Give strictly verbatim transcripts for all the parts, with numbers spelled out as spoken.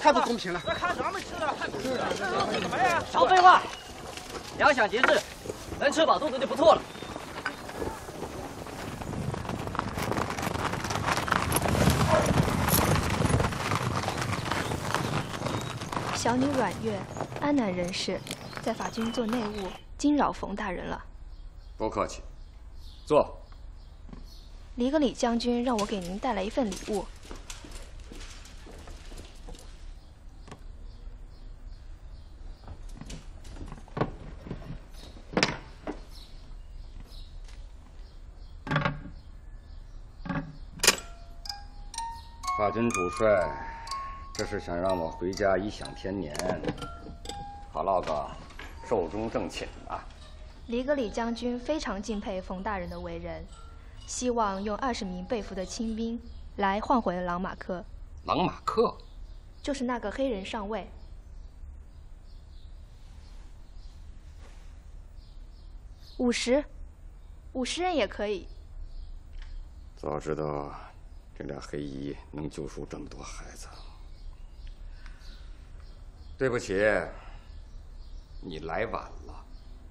太不公平了！ 那看咱们吃的，还不是啊？这什么呀？ 少废话，粮饷节制，能吃饱肚子就不错了。 小女阮月，安南人士，在法军做内务，惊扰冯大人了。 不客气，坐。 黎格里将军让我给您带来一份礼物。 法军主帅，这是想让我回家颐享天年，好落个寿终正寝啊！ 黎格里将军非常敬佩冯大人的为人，希望用二十名被俘的亲兵来换回朗马克。 朗马克， 就是那个黑人上尉。五十，五十人也可以。 早知道这俩黑衣能救赎这么多孩子。对不起，你来晚了。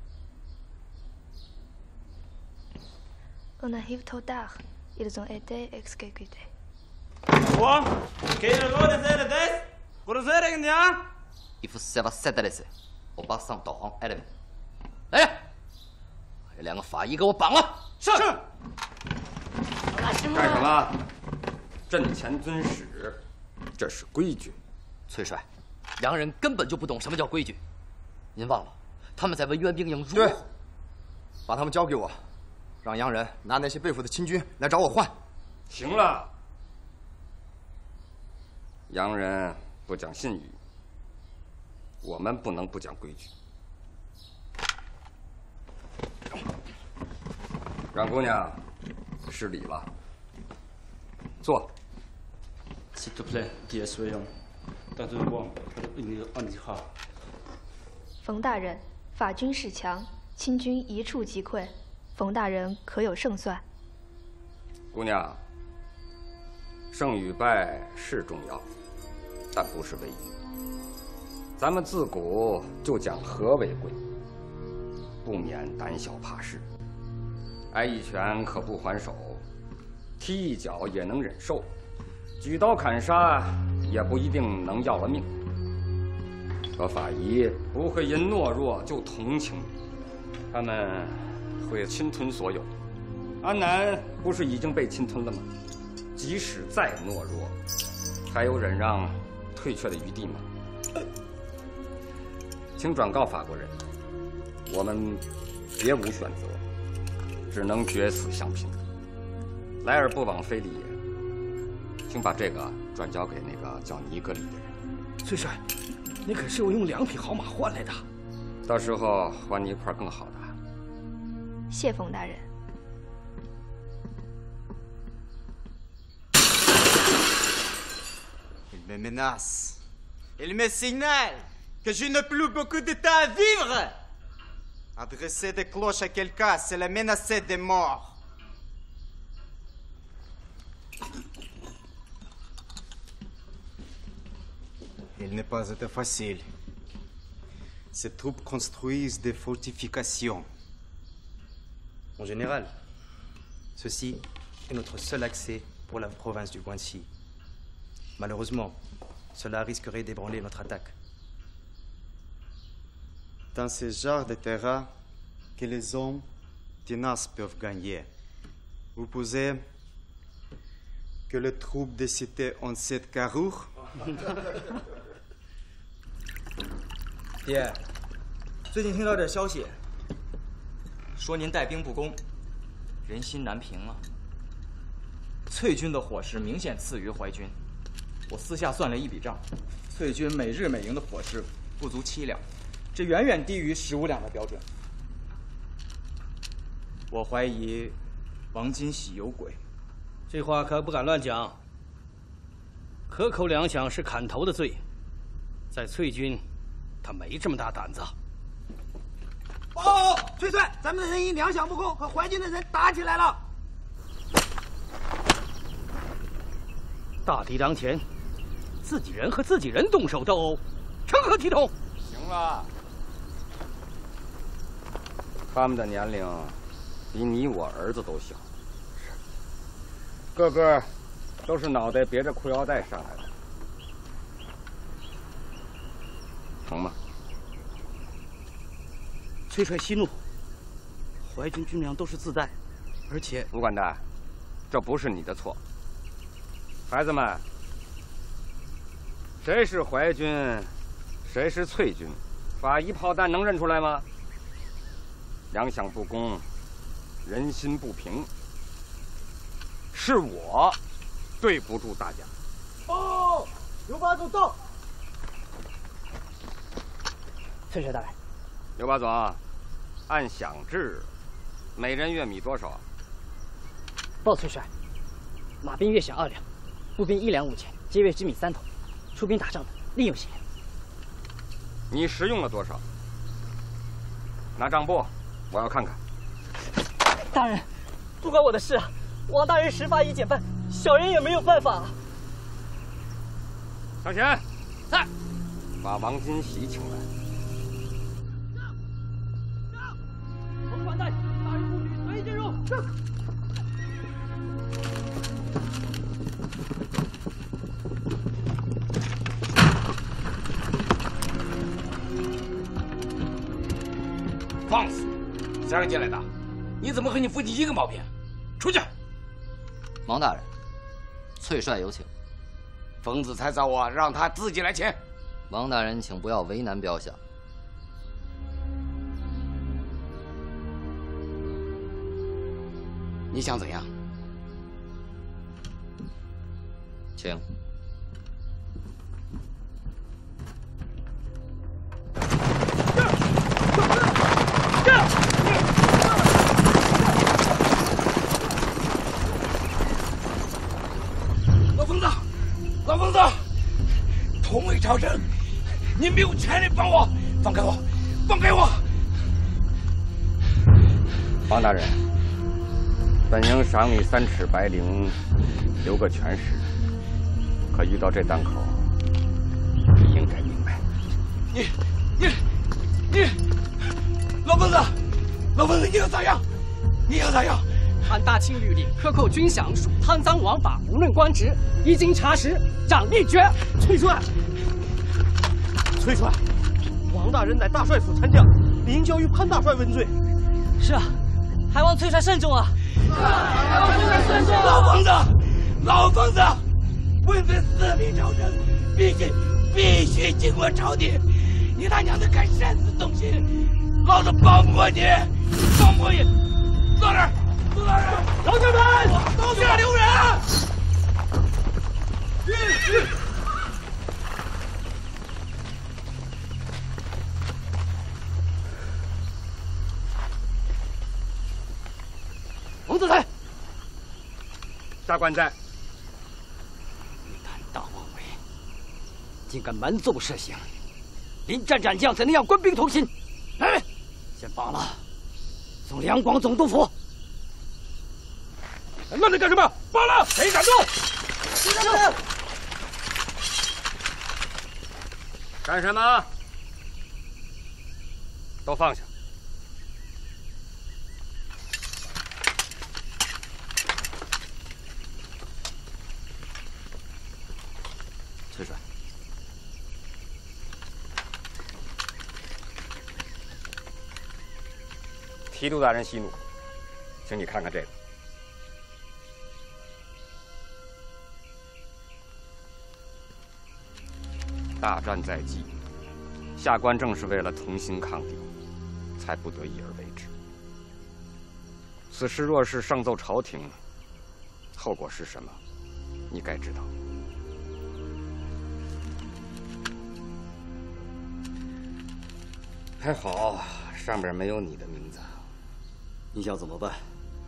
On arrive trop tard. Ils ont été exécutés. Quoi? Quel est le nom des aides? Pour les aides, Indien? Il faut savoir s'adresser au bassin d'Oran ennemi。来人，把这两个法医给我绑了。 是。 干什么？阵前遵使，这是规矩。 崔帅，洋人根本就不懂什么叫规矩。您忘了，他们在文渊兵营如对，把他们交给我，让洋人拿那些被俘的亲军来找我换。 行了，洋人不讲信誉，我们不能不讲规矩。阮姑娘，失礼了，坐。 S'il te plaît, dis à Soyon, t'as deux bons, une on y va。 冯大人，法军势强，清军一触即溃，冯大人可有胜算？ 姑娘，胜与败是重要，但不是唯一。咱们自古就讲和为贵，不免胆小怕事。挨一拳可不还手，踢一脚也能忍受，举刀砍杀也不一定能要了命。可法医不会因懦弱就同情你，他们会侵吞所有。安南不是已经被侵吞了吗？即使再懦弱，还有忍让、退却的余地吗？请转告法国人，我们别无选择，只能决死相拼。来而不往非礼也。请把这个转交给那个叫尼格里的人。 崔帅，你可是我用两匹好马换来的， 到时候还你一块更好的。 谢冯大人。 Il me menace. Il me signale que je n'ai plus beaucoup de temps à vivre. Adresser des cloches à quelqu'un, c'est la menacer de mort. Il n'est pas été facile. Ces troupes construisent des fortifications. Mon général, ceci est notre seul accès pour la province du Guangxi. Malheureusement, cela risquerait d'ébranler notre attaque. Dans ce genre de terrain, que les hommes tenaces peuvent gagner. Vous posez que les troupes des cités ont cette carrure? 爹，最近听到这消息，说您带兵不攻，人心难平啊。翠军的伙食明显次于淮军，我私下算了一笔账，翠军每日每营的伙食不足七两，这远远低于十五两的标准。我怀疑王金喜有鬼。 这话可不敢乱讲。克扣粮饷是砍头的罪，在翠军，他没这么大胆子。 哦，崔帅，咱们的人因粮饷不够，和淮军的人打起来了。 大敌当前， 自己人和自己人动手斗殴，成何体统？ 行了，他们的年龄比你我儿子都小，个个都是脑袋别着裤腰带上来的，疼吗？ 崔帅息怒，淮军军粮都是自带，而且吴管带，这不是你的错。孩子们，谁是淮军，谁是翠军，发一炮弹能认出来吗？粮饷不公，人心不平，是我对不住大家。 报，刘八总到。 崔帅大人， 刘八总，按饷制，每人月米多少？ 报崔帅，马兵月饷二两，步兵一两五钱，皆月之米三头，出兵打仗的另有钱粮。 你食用了多少？拿账簿，我要看看。 大人，不关我的事啊！王大人十发已减半，小人也没有办法。 上前，在，把王金喜请来。 冯管带，大人部女随进入。 放肆！谁让进来的？你怎么和你父亲一个毛病？出去！ 王大人，崔帅有请。 疯子才找我，让他自己来请。 王大人，请不要为难标下。 你想怎样？ 请。 老疯子，老疯子，同为朝臣，你没有权利帮我，放开我，放开我！ 王大人，本应赏你三尺白绫，留个全尸。可遇到这档口，你应该明白。 你、你、你，老疯子，老疯子，你要咋样？你要咋样？ 按大清律令，克扣军饷属贪赃枉法，无论官职，一经查实，掌立决。 崔帅，崔帅，王大人乃大帅府参将，理应交于潘大帅问罪。 是啊，还望崔帅慎重啊！ 还望崔帅慎重！老疯子，老疯子，问罪四品朝臣，必须必须经过朝廷。你他娘的敢擅自动刑，老子保不过你，保不过你！坐这儿。杜大人，老将们，刀下留人！ 王子才， 下官在。 你胆大妄为，竟敢蛮奏设刑，临战斩将，怎能让官兵同心？来，先罢了，送两广总督府。 乱着干什么？罢了！谁敢动？ 谁敢动？ 干什么？都放下！ 崔帅， 提督大人息怒，请你看看这个。大战在即，下官正是为了同心抗敌，才不得已而为之。此事若是上奏朝廷，后果是什么？你该知道。还好，上边没有你的名字。 你想怎么办？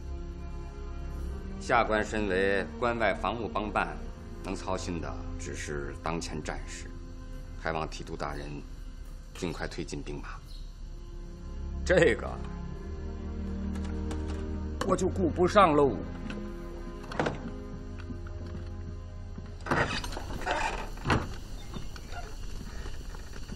下官身为关外防务帮办，能操心的只是当前战事。还望提督大人尽快推进兵马。这个我就顾不上喽。